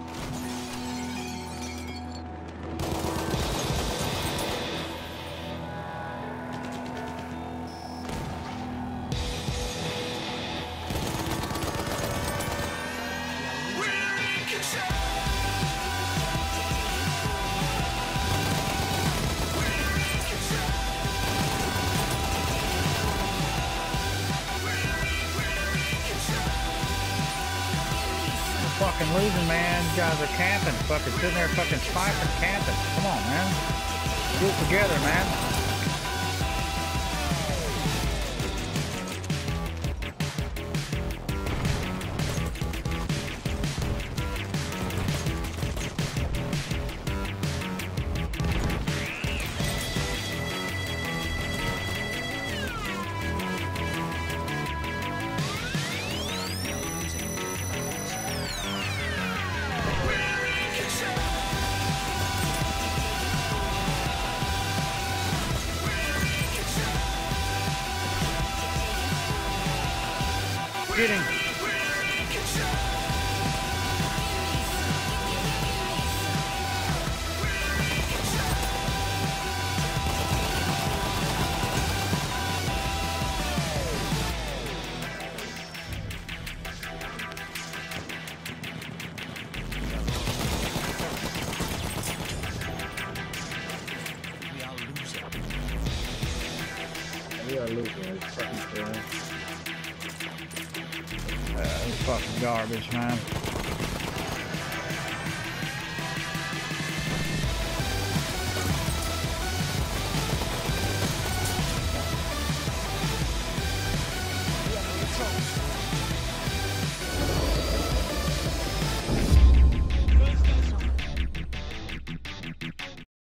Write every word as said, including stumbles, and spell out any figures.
Fucking losing, man. You guys are camping. Fucking sitting there fucking sniping, camping. Come on, man. Do it together, man. Getting. We are losing. It's fucking crazy. Uh, it's fucking garbage, man.